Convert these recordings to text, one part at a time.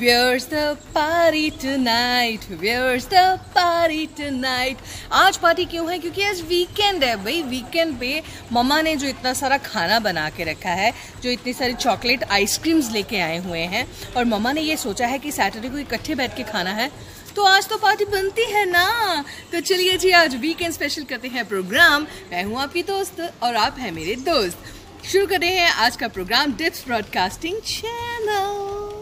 Where's the party tonight? Where's the party tonight? आज party क्यों है? क्योंकि आज वीकेंड है भाई। वीकेंड पे मम्मा ने जो इतना सारा खाना बना के रखा है, जो इतनी सारी चॉकलेट आइसक्रीम्स लेके आए हुए हैं, और मम्मा ने ये सोचा है कि सैटरडे को इकट्ठे बैठ के खाना है, तो आज तो पार्टी बनती है ना। तो चलिए जी, आज वीकेंड स्पेशल करते हैं प्रोग्राम। मैं हूँ आपकी दोस्त और आप हैं मेरे दोस्त। शुरू करते हैं आज का program DIPS broadcasting channel.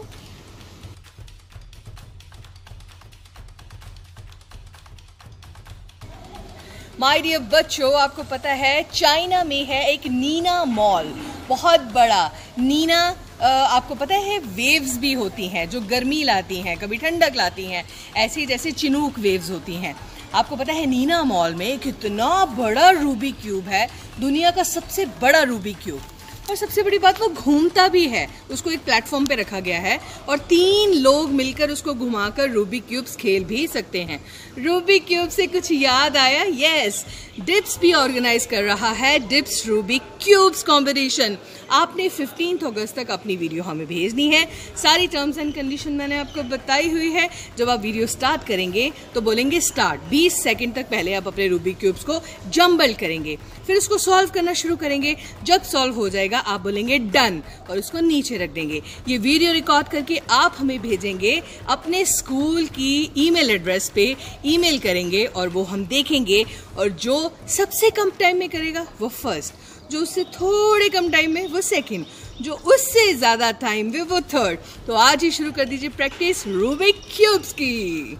My dear बच्चों, आपको पता है चाइना में है एक नीना मॉल, बहुत बड़ा। नीना आपको पता है वेव्स भी होती हैं जो गर्मी लाती हैं, कभी ठंडक लाती हैं, ऐसी जैसे चिनूक वेव्स होती हैं। आपको पता है नीना मॉल में कितना बड़ा रूबी क्यूब है, दुनिया का सबसे बड़ा रूबी क्यूब। और सबसे बड़ी बात, वो घूमता भी है। उसको एक प्लेटफॉर्म पे रखा गया है और 3 लोग मिलकर उसको घुमाकर रूबी क्यूब्स खेल भी सकते हैं। रूबी क्यूब से कुछ याद आया? यस, डिप्स भी ऑर्गेनाइज कर रहा है डिप्स रूबी क्यूब्स कंपटीशन। आपने 15 अगस्त तक अपनी वीडियो हमें भेजनी है। सारी टर्म्स एंड कंडीशन मैंने आपको बताई हुई है। जब आप वीडियो स्टार्ट करेंगे तो बोलेंगे स्टार्ट, 20 सेकंड तक पहले आप अपने रूबी क्यूब्स को जंबल करेंगे, फिर उसको सॉल्व करना शुरू करेंगे। जब सॉल्व हो जाएगा आप बोलेंगे डन और उसको नीचे रख देंगे। ये वीडियो रिकॉर्ड करके आप हमें भेजेंगे अपने स्कूल की ईमेल एड्रेस पे, ईमेल करेंगे और वो हम देखेंगे, और जो सबसे कम टाइम में करेगा वो फर्स्ट, जो उससे थोड़े कम टाइम में वो सेकंड, जो उससे ज़्यादा टाइम में वो थर्ड। तो आज ही शुरू कर दीजिए प्रैक्टिस रूबिक क्यूब्स की।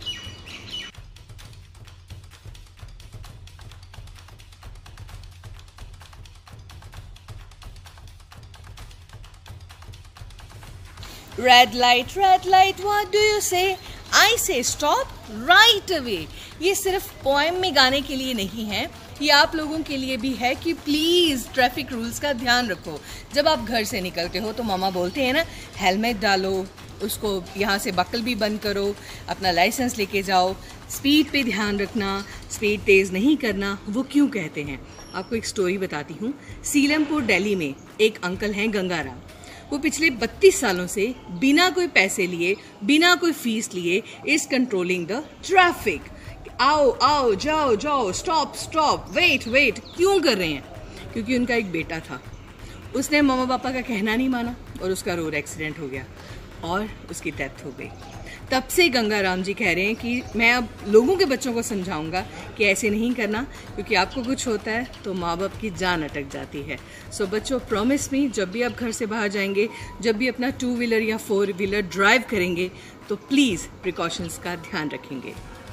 Red light, what do you say? I say stop right away. ये सिर्फ पोएम में गाने के लिए नहीं है, ये आप लोगों के लिए भी है कि प्लीज़ ट्रैफिक रूल्स का ध्यान रखो। जब आप घर से निकलते हो तो मामा बोलते हैं ना, हेलमेट डालो, उसको यहाँ से बकल भी बंद करो, अपना लाइसेंस लेके जाओ, स्पीड पे ध्यान रखना, स्पीड तेज़ नहीं करना। वो क्यों कहते हैं? आपको एक स्टोरी बताती हूँ। सीलमपुर दिल्ली में एक अंकल हैं गंगाराम। वो पिछले 32 सालों से बिना कोई पैसे लिए, बिना कोई फीस लिए इज कंट्रोलिंग द ट्रैफिक। आओ आओ, जाओ जाओ, स्टॉप स्टॉप, वेट वेट क्यों कर रहे हैं? क्योंकि उनका एक बेटा था, उसने मम्मा पापा का कहना नहीं माना और उसका रोड एक्सीडेंट हो गया और उसकी डेथ हो गई। तब से गंगाराम जी कह रहे हैं कि मैं अब लोगों के बच्चों को समझाऊंगा कि ऐसे नहीं करना, क्योंकि आपको कुछ होता है तो माँ बाप की जान अटक जाती है। सो बच्चों, प्रॉमिस मी, जब भी आप घर से बाहर जाएंगे, जब भी अपना 2 व्हीलर या 4 व्हीलर ड्राइव करेंगे, तो प्लीज़ प्रिकॉशंस का ध्यान रखेंगे।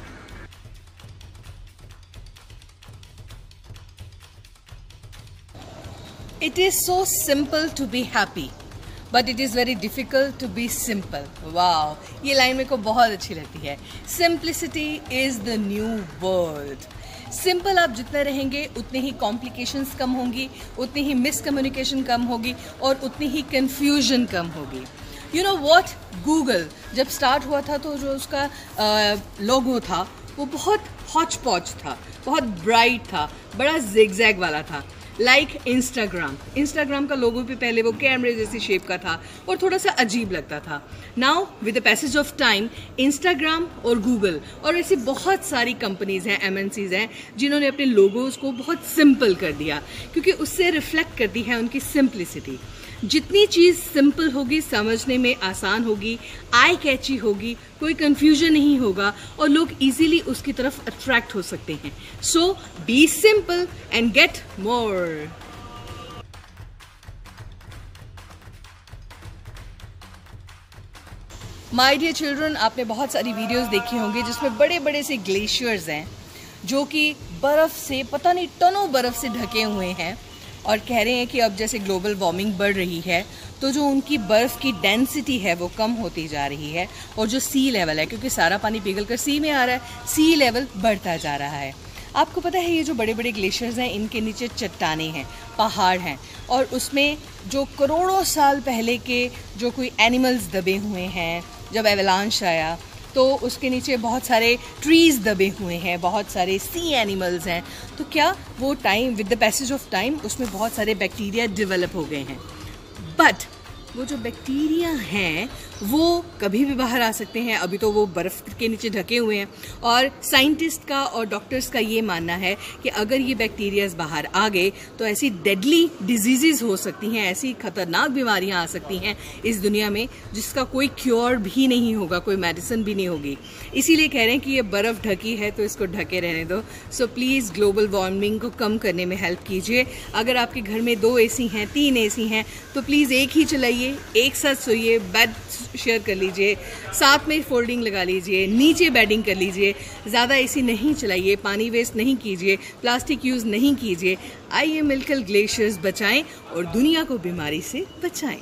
It is so simple to be happy, but it is very difficult to be simple. Wow, ये लाइन मेरे को बहुत अच्छी लगती है। Simplicity is the new word. Simple आप जितने रहेंगे उतने ही कॉम्प्लिकेशंस कम होंगी, उतनी ही मिसकम्युनिकेशन कम होगी और उतनी ही कन्फ्यूजन कम होगी। यू नो वॉट, गूगल जब स्टार्ट हुआ था तो जो उसका लोगो था वो बहुत हॉच पॉच था, बहुत ब्राइट था, बड़ा जिगजैग वाला था। लाइक इंस्टाग्राम का लोगो भी पहले वो कैमरे जैसी शेप का था और थोड़ा सा अजीब लगता था। Now with the passage of time, Instagram और गूगल और ऐसी बहुत सारी कंपनीज हैं, MNCs हैं, जिन्होंने अपने लोगोज को बहुत सिंपल कर दिया, क्योंकि उससे रिफ्लेक्ट करती है उनकी सिंप्लिसिटी। जितनी चीज़ सिंपल होगी, समझने में आसान होगी, आई कैची होगी, कोई कंफ्यूजन नहीं होगा और लोग इजीली उसकी तरफ अट्रैक्ट हो सकते हैं। So be simple and get more. My dear children, आपने बहुत सारी वीडियोस देखी होंगी जिसमें बड़े बड़े से ग्लेशियर्स हैं जो कि बर्फ़ से, पता नहीं टनों बर्फ़ से ढके हुए हैं, और कह रहे हैं कि अब जैसे ग्लोबल वार्मिंग बढ़ रही है तो जो उनकी बर्फ़ की डेंसिटी है वो कम होती जा रही है, और जो सी लेवल है, क्योंकि सारा पानी पिघल कर सी में आ रहा है, सी लेवल बढ़ता जा रहा है। आपको पता है ये जो बड़े बड़े ग्लेशियर्स हैं, इनके नीचे चट्टानें हैं, पहाड़ हैं, और उसमें जो करोड़ों साल पहले के जो कोई एनिमल्स दबे हुए हैं, जब एवलांश आया तो उसके नीचे बहुत सारे ट्रीज़ दबे हुए हैं, बहुत सारे सी एनिमल्स हैं। तो क्या वो time, with the passage of time, उसमें बहुत सारे बैक्टीरिया डेवलप हो गए हैं। बट वो जो बैक्टीरिया हैं वो कभी भी बाहर आ सकते हैं। अभी तो वो बर्फ़ के नीचे ढके हुए हैं और साइंटिस्ट का और डॉक्टर्स का ये मानना है कि अगर ये बैक्टीरियाज बाहर आ गए तो ऐसी डेडली डिजीज़ हो सकती हैं, ऐसी खतरनाक बीमारियां आ सकती हैं इस दुनिया में जिसका कोई क्योर भी नहीं होगा, कोई मेडिसिन भी नहीं होगी। इसीलिए कह रहे हैं कि ये बर्फ़ ढकी है तो इसको ढके रहने दो। सो प्लीज़ ग्लोबल वार्मिंग को कम करने में हेल्प कीजिए। अगर आपके घर में 2 AC हैं, 3 AC हैं तो प्लीज़ एक ही चलाइए, एक साथ सोइए, बेड शेयर कर लीजिए, साथ में फोल्डिंग लगा लीजिए, नीचे बेडिंग कर लीजिए। ज़्यादा AC नहीं चलाइए, पानी वेस्ट नहीं कीजिए, प्लास्टिक यूज़ नहीं कीजिए। आइए मिलकर ग्लेशियर्स बचाएं और दुनिया को बीमारी से बचाएं।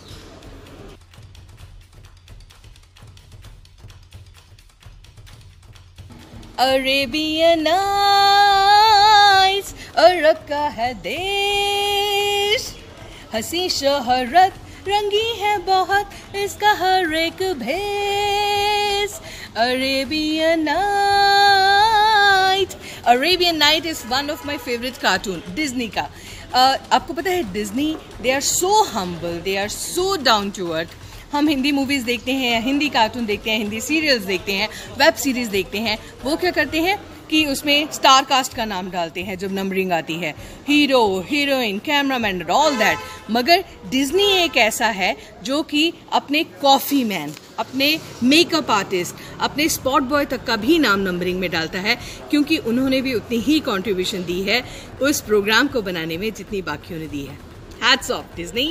अरेबियन नाइट्स अरब का है देश, हंसी शोहरत रंगी है बहुत इसका हर एक भेस। Arabian night is one of my favourite cartoon Disney का। आपको पता है Disney, they are so humble, they are so down to earth. हम हिंदी मूवीज़ देखते हैं, हिंदी कार्टून देखते हैं, हिंदी सीरियल्स देखते हैं, वेब सीरीज़ देखते हैं। वो क्या करते हैं कि उसमें स्टार कास्ट का नाम डालते हैं जब नंबरिंग आती है, hero, heroine, cameraman, all that. मगर डिज्नी एक ऐसा है जो कि अपने कॉफ़ी मैन, अपने मेकअप आर्टिस्ट, अपने स्पॉट बॉय तक का भी नाम नंबरिंग में डालता है, क्योंकि उन्होंने भी उतनी ही कंट्रीब्यूशन दी है उस प्रोग्राम को बनाने में जितनी बाकियों ने दी है। Hats off Disney.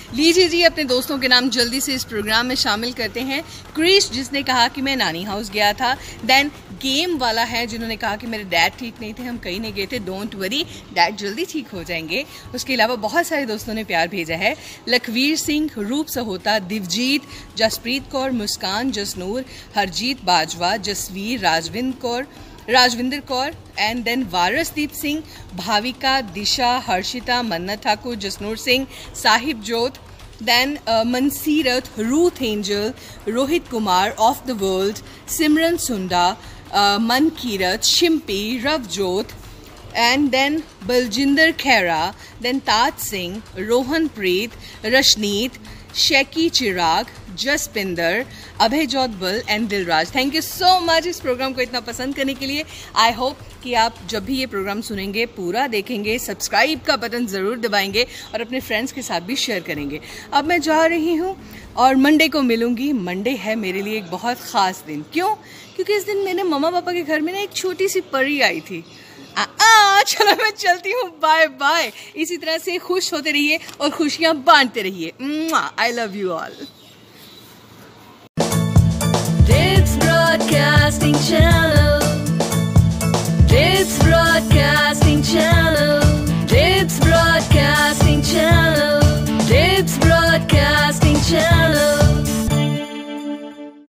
लीजिए जी, अपने दोस्तों के नाम जल्दी से इस प्रोग्राम में शामिल करते हैं। क्रिश जिसने कहा कि मैं नानी हाउस गया था। देन गेम वाला है जिन्होंने कहा कि मेरे डैड ठीक नहीं थे, हम कहीं नहीं गए थे। डोंट वरी, डैड जल्दी ठीक हो जाएंगे। उसके अलावा बहुत सारे दोस्तों ने प्यार भेजा है। Lakhvir Singh, Roop Sahota, Divjeet, Jaspreet Kaur, Muskan, Jasnoor, Harjeet Bajwa, Jasveer, Rajvinder Kaur and then Warasdeep Singh, Bhavika, Disha, Harshita, Mannat Thakur, Jasnoor Singh, Sahib Jot, then Mansirat, Ruth Angel, Rohit Kumar, of the world, Simran Sunda, Mankirat, Shimpi, Ravjot and then Baljinder Khaira, then Taj Singh, Rohan Preet, Rashneet, Sheki Chirag, Jaspinder, Abhay Jotbal and Dilraj. Thank you so much इस प्रोग्राम को इतना पसंद करने के लिए। आई होप कि आप जब भी ये प्रोग्राम सुनेंगे पूरा देखेंगे, सब्सक्राइब का बटन ज़रूर दबाएंगे और अपने फ्रेंड्स के साथ भी शेयर करेंगे। अब मैं जा रही हूँ और मंडे को मिलूँगी। मंडे है मेरे लिए एक बहुत ख़ास दिन। क्यों? क्योंकि इस दिन मेरे मम्मा पापा के घर में ना एक छोटी सी परी आई थी। चलो मैं चलती हूँ, बाय बाय। इसी तरह से खुश होते रहिए और खुशियाँ बांटते रहिए। I love you all. Broadcasting Channel. It's broadcasting.